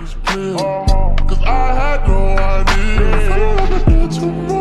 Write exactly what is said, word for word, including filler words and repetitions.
this pill, cause I had no idea. Feel like I did too much.